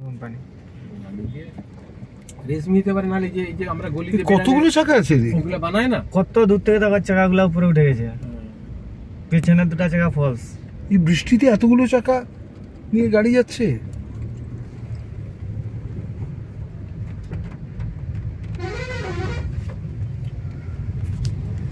company রেশমিতে পারে নালে যে এই যে আমরা গলিতে কতগুলো চাকা আছে রে ওগুলা বানায় না কত দূর থেকে দেখো চাকাগুলো উপরে উঠে গেছে পেছনে দুটো চাকা ফলস এই বৃষ্টিতে এতগুলো চাকা নিয়ে গাড়ি যাচ্ছে